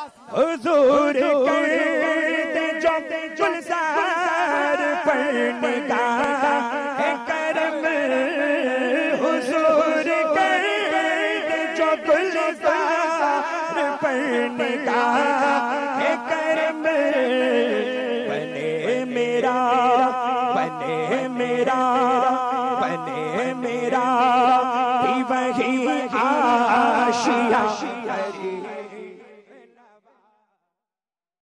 हुजूर कर दे जो गुलजार पढ़ने का है करम, हुजूर कर दे जो गुलजार पढ़ने का है करम। बने मेरा बने मेरा बने मेरा ही वही आशिया।